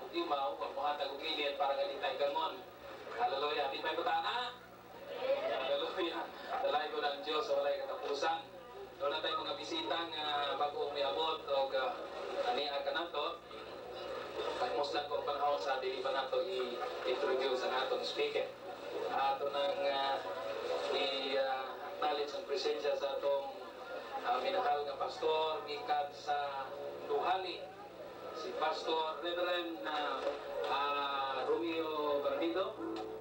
imaw, wag mo hatag og init para ganitay gangon. Hallelujah. Di pa ko tana? Hallelujah. Dalay ko ng Diyos sa walay katapusan. Doon na tayo mga bisita nga bago umiabot o aniya ka na to. Pahimos lang kung panahon sa dili pa na to i-introduce ang atong speaker. Ato nang i-acknowledge ang presensya sa atong minahal nga pastor, gikan sa Duhali, si Pastor Reverend Romeo Barbido.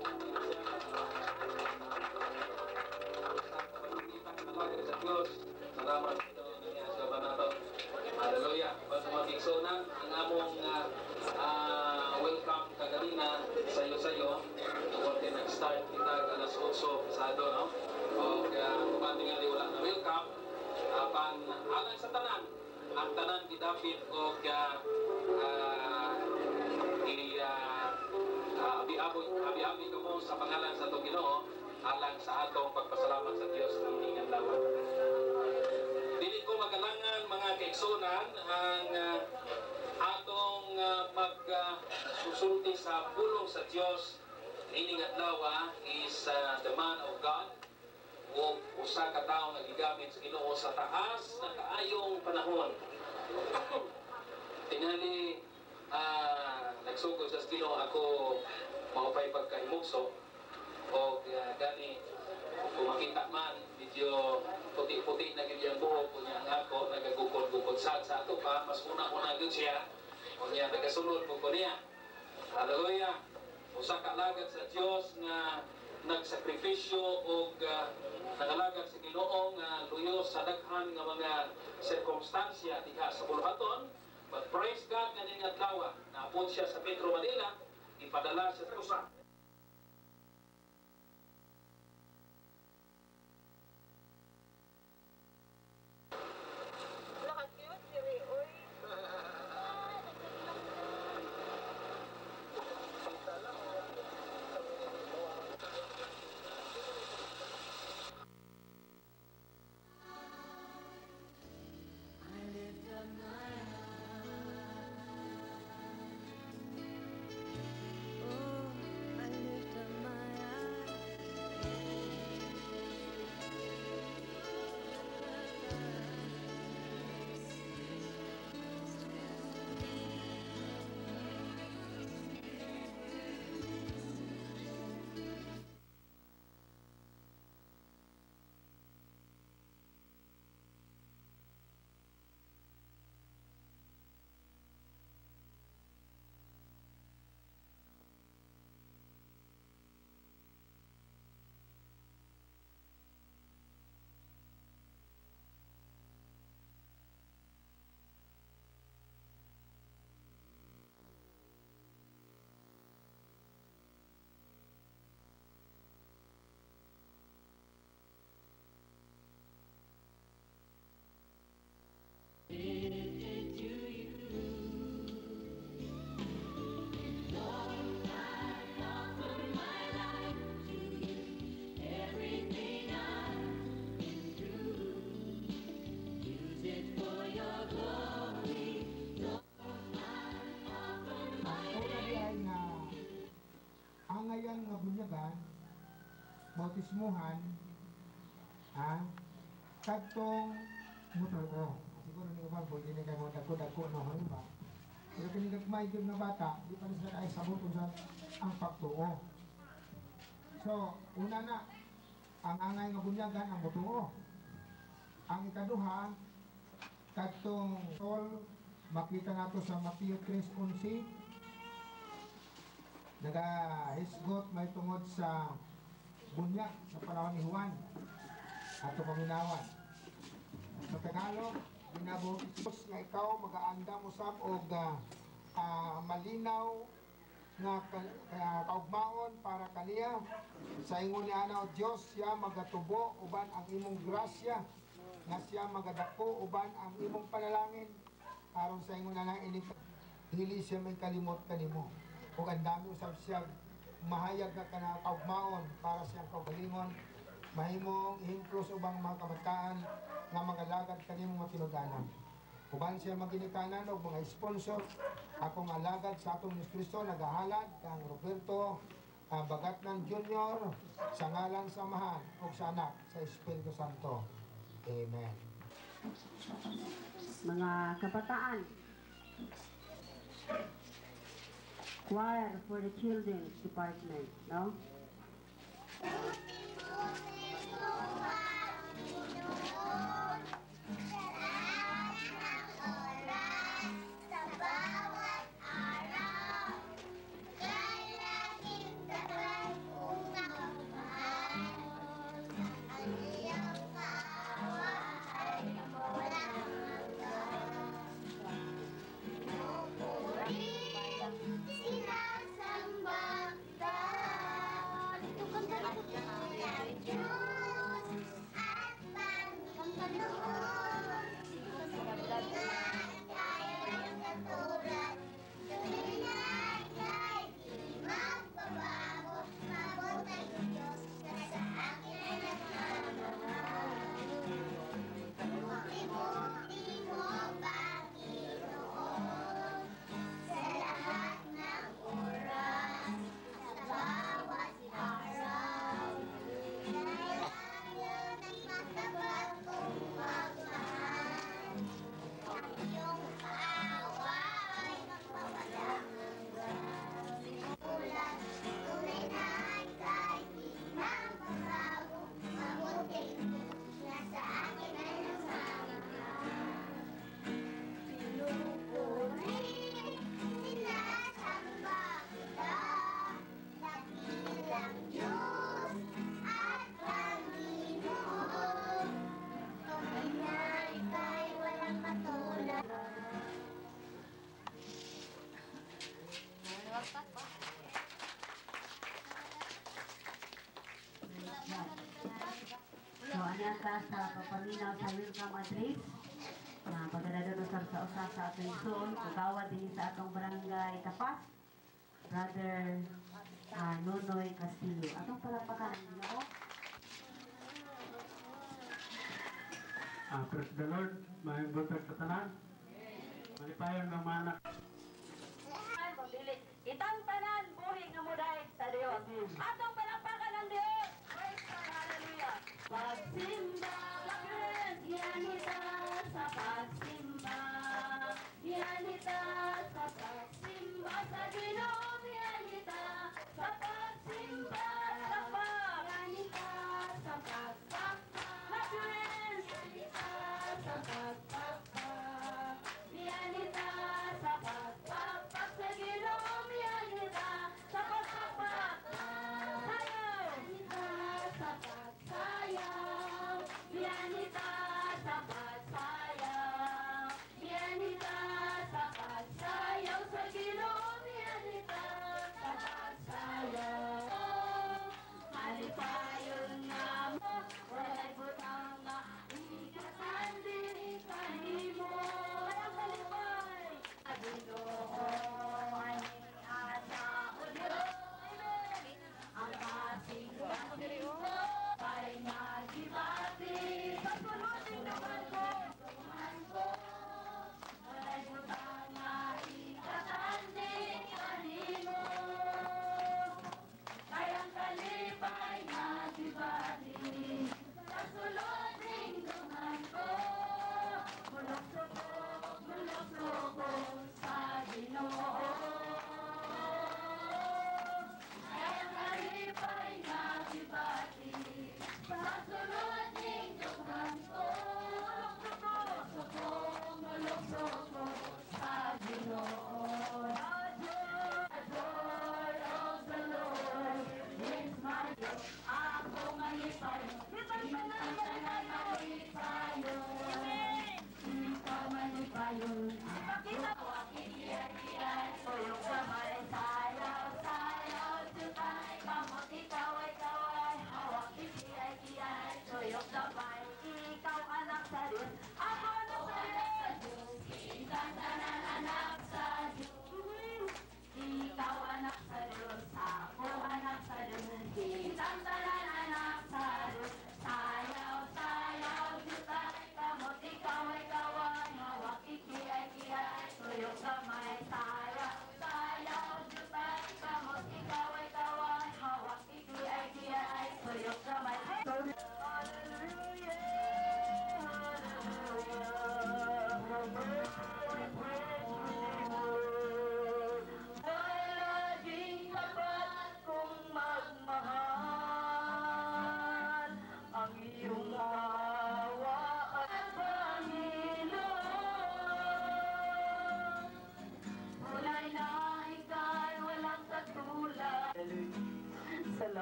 Sa Diyos, salamat ito niya sa banato. Hallelujah. Basta mabigsonan, ang among welcome kaganina sayo-sayo. Kunti nag-start kita alas 8 pasado, no? O kumati nga wala na welcome. Alang sa tanan, ang tanan gidapit o abi-abi ko mo sa pangalan sa itong Ginoo alang sa atong pagpasalamat sa Diyos ng iningan lawan. Dili ko magalangan mga kaigsunan ang atong magsusulti sa pulong sa Diyos ining adlaw is the man of God o usa ka tawo nga gigamit sa Ginoo sa taas na kaayong panahon. Tingali nagsugod sa Ginoo ako maupay pagkahimugso o gani kung makita man medyo puti-puti na ganyan buhok o niya ang ako nagagukod-gukod sa ato pa mas una-una yun siya o niya nagasunod po ko niya. Hallelujah. Usa ka alagad sa Diyos na nagsakripisyo o nagalagad sa Ginoo nga luyo sa daghan nga mga sirkumstansya diha sa buluhaton. But praise God nga ning adlaw naabot siya sa Metro Manila, ipadala siya sa usa. Ngayon nga bunyagan, bautismuhan, katong motor o. Siguro ni Ubang, hindi na kayo dako-dako na ba? Pero pinigagmay yung nga bata, di pa rin sila ay sabot kung saan ang pagtuo. So, una na, ang angay nga bunyagan, ang motor. Ang ikaduha, katong tol, makita nato sa Matthew 3:11, nagahisgot may tungod sa bunyag sa panahon ni Juan ato paminawan. Sa Tagalog, binabutis nga ikaw magaanda mo sab og malinaw nga kaugmaon para kaniya sa ingon ni ana o Dios siya magatubo uban ang imong grasya nga siya magadako uban ang imong panalangin aron sa ingon na ini dili siya may kalimot kanimo. Kung ang dami usab siya mahayag na kaugmaon para siyang kaugalingon, mahimong ihimprove ubang mga kabataan nga magalagad kanimong matinudanan. Uban siya maginikanan og mga sponsor, akong alagad sa atong Hesus Kristo nagahalad kang Roberto Bagatnan Jr. sa ngalan samahan ug sa anak sa Espiritu Santo. Amen. Mga kabataan, choir for the children's department, no? So, anya ka sa papaminaw sa welcome address na pagdadadunusar sa usa sa atong igsoon, kagawad din sa atong barangay Tapas, Brother Nonoy Castillo. Atong palakpakan ninyo. Praise the Lord, may butag sa tanan. Malipayon ng mga anak. Itang tanan, buhi nga mo dahil sa Diyos. Atong palakpakan ng Diyos. Praise God, hallelujah. Pagsimba, yanita sa pagsimba. Yanita sa pagsimba sa Ginoo, yanita sa pagsimba. Yanita sa pagpapa. Yanita sa pagpapa. Yanita sa pagpapa sa Ginoo, yanita sa pagpapa. Sayaw! Yanita sa pagsayaw. Yanita sa pagsayaw.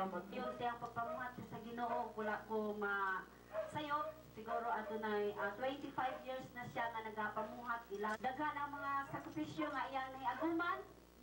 Salamat. Yun siyang pagpamuhat sa Ginoo, wala ko sayop. Siguro adunay 25 years na siya nga nagapamuhat. Daghan ang mga sakripisyo nga iyang niaguman.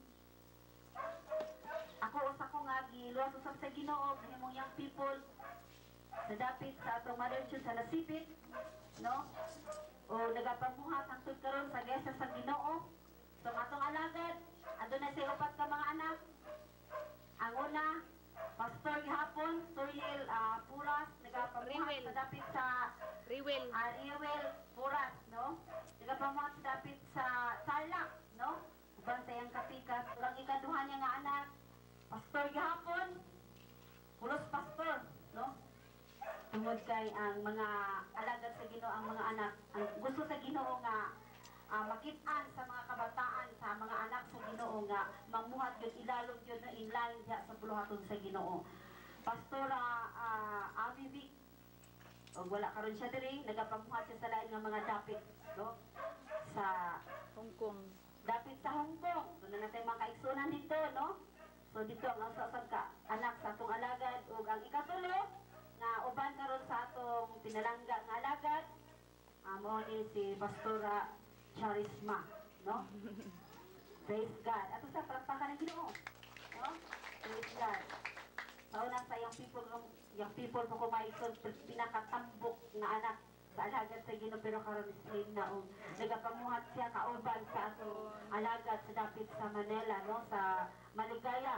Ako usa ko nga giluwas usab sa Ginoo, himong young people sa dapit sa atong Mother Church sa Nasipit, no? O nagapamuhat hangtod karon sa gesa sa Ginoo. So atong alagad, adunay say upat ka mga anak. Ang una, Pastor gihapon, Toriel Puras, nagapamuhat sa dapit sa Riwel. Riwel Puras, no? Nagapamuhat sa dapit sa Tarlac, no? Uban sa iyang kapikas. Ang ikaduha niya nga anak, Pastor gihapon, Pulos Pastor, no? Tungod kay ang mga alagad sa Ginoo, ang mga anak, ang gusto sa Ginoo nga makit-an sa mga kabataan, sa mga anak sa Ginoo nga mamuhat yun, ilalog yun na inline diha sa buluhaton sa Ginoo. Pastora Ami Vic, o wala karon siya diri, nagapamuhat siya sa lain nga mga dapit, no? Sa Hong Kong. dapit sa Hong Kong. So na natin mga kaigsunan dito, no? So dito ang usasag ka anak sa atong alagad ug ang ikatulo nga uban karon sa atong pinalangga nga alagad mao ni si Pastora Charisma, no? Praise God. Ato sa palakpakan ng Ginoo, no? Praise God. Sa unang sa yung people po kumaison pinakatambok nga anak sa alagad sa Ginoo pero karon slave na og nagapamuhat siya kauban sa atong alagad sa dapit sa Manila, no? Sa Maligaya.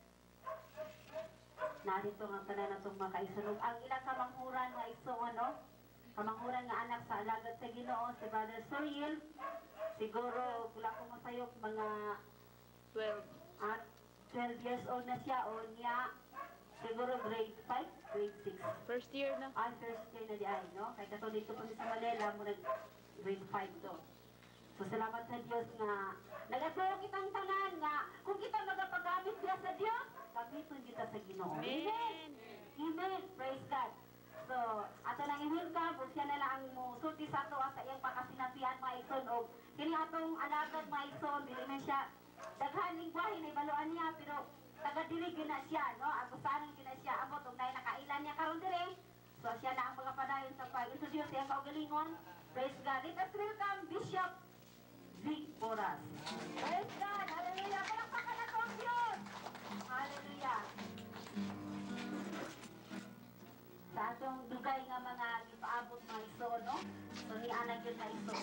Narito nga tanan natong mga kaisunog. Ang ilang kamanghuran nga isong ano, kamanghuran nga anak sa alagad sa Ginoo, si Brother Soyil. Siguro, wala ko masayok, mga 12 years old na siya o niya. Siguro grade 5, grade 6. First year na. First year na di ay, no? Kaya kato dito pa sa Manila, muna grade 5 to. So, salamat sa Diyos nga nagatuo kitang tanan nga kung kita magapagamit siya sa Diyos, gamiton kita sa Ginoo. Amen! Amen! Praise God! So, ato nang i-welcome, kung siya na lang ang musulti sa ato sa iyang pakasinapian mga ison o kini atong alagad mga ison, dili man siya daghan lingwahe na ibaluan niya, pero taga-dili gina siya, no? Agusanan gina siya, abot og nay nakailan niya karon dire. So, siya na ang mga padayon sa pag-introduce sa iyang kaugalingon. Praise God! Let us welcome Bishop Vic Puras. Praise God! Hallelujah! Palakpakan na ang Diyos! Hallelujah! Sa atong dugay nga mga ipaabot mga iso, no? So, ni-anak yun na iso.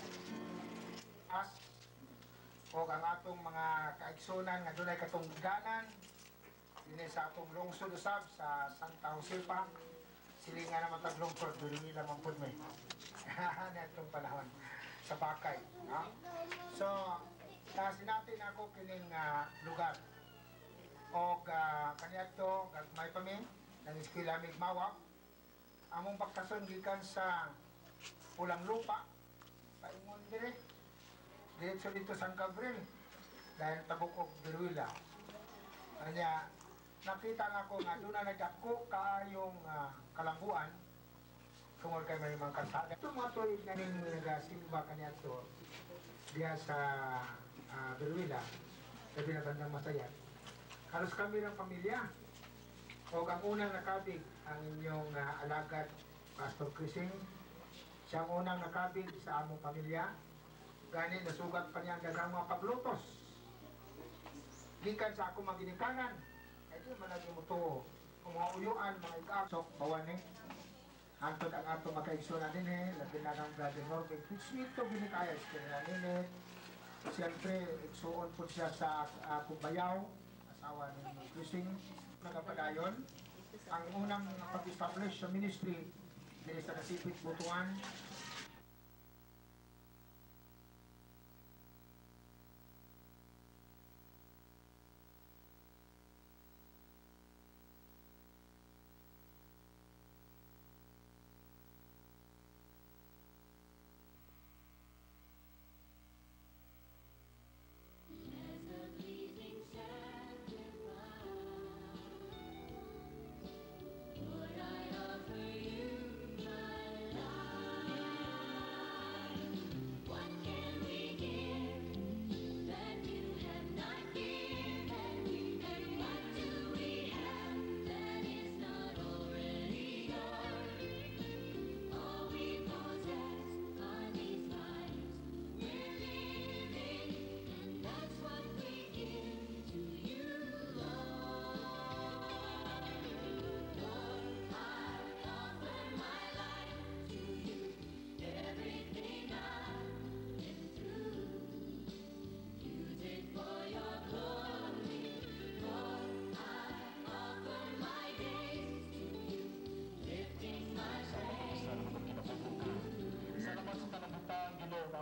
As o ang atong mga kaigsunan nga dunay katungganan dinhi sa atong lungsod usab sa Santa Josepa silingan naman tag lungsod dili nila man pud may natong panahon sa Bakay, no? So sinatin ako kining lugar o kaniadto gagmay pa mi nang eskwela Migmawa among pagkason gikan sa Pulang Lupa paingon dire diretso dito San Gabriel dahil tabukog Biruila. Kanya nakita nga ko nga doon na nagdako kaayong kalambuan tungod kay may mga kalsada. Ito mga tuwid na rin nagasimba kanya ito diya sa Biruila sa binabandang Masayan. Halos kami ng pamilya o ang unang nakabig ang inyong alagad Pastor Crising. Siyang unang nakabig sa among pamilya. Gani nasugat pa niya ang dagang mga paglutos. Gikan sa ako mga ginikanan. Ito malagi mo to. Kung mga uyuan, mga ikasok, bawan eh. Antod ang ato makaigsunan din eh. Labi na ng Brother Norbert. Sweet to ginikayas. Kaya din eh. Siyempre, igsuon po siya sa Kumbayaw. Asawa ni Crising. Nagapadayon. Ang unang pag-establish sa ministry din sa Nasipit, Butuan.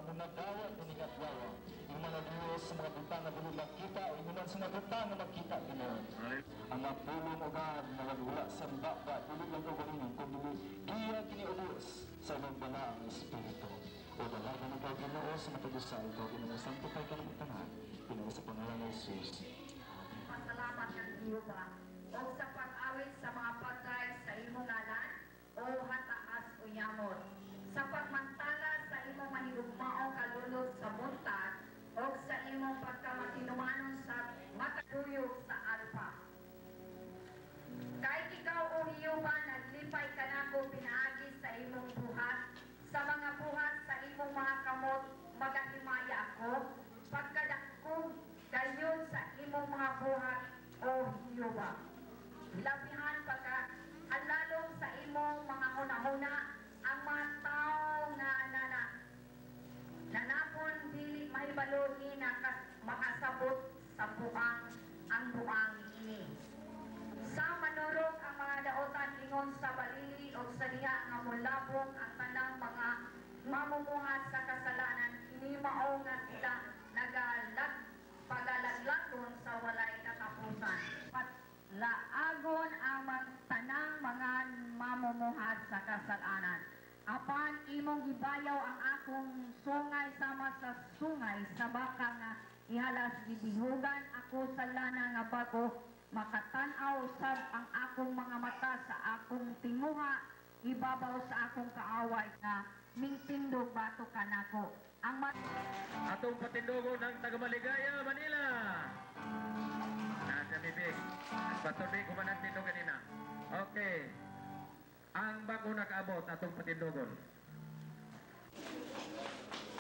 ang nagdawat ni Gatlawa. Inuman na Diyos sa mga bintang na bulong makita, o inuman sa mga bintang na makita, Ginoo. Ang napulong o God na wala sa baba, dili lang o ganingan, kundi giya kini o Diyos sa imong balaang Espiritu. O dalaga na ikaw, Ginoo, sa matagusay, ikaw, Ginoo, sanctify ka ng tanan, Ginoo, sa pangalan ng Jesus. Pasalamat ng Diyoba o sa pag-awit sa mga pagkay sa imong ngalan o hataas o yamot. Sa pagmantala sa imong manigugmaong kalulog sa buntag o sa imong pagkamatinumanon sa mataguyog sa alpa. Kahit ikaw o Hiyoba, naglipay ka na ko pinaagi sa imong buhat, sa mga buhat sa imong mga kamot, magahimaya ako, pagkadakog gayon sa imong mga buhat o Hiyoba. Labihan pagka alalong sa imong mga hunahuna ang mga tao nga nanapon dili mahibalo ni makasabot sa buang ang buang ini. Sa manurok ang mga daotan ingon sa balili o sa diha nga mulabong ang tanang mga mamumuhat sa kasalanan, ini mao nga sila pagalaglagon sa walay katapusan. Laagon ang tanang mga mamumuhat sa kasalanan. Apan imong gibayaw ang akong sungay sama sa sungay sa baka nga ihalas gibihugan ako sa lana nga bago makatan-aw sab ang akong mga mata sa akong tinguha, ibabaw sa akong kaaway na mingtindog bato kanako. Ang Atong patindugo ng Tagamaligaya, Manila. Nasa bibig. Patuloy ko man ang tindog kanina. Okay. Ang bago nakaabot atong patindugon.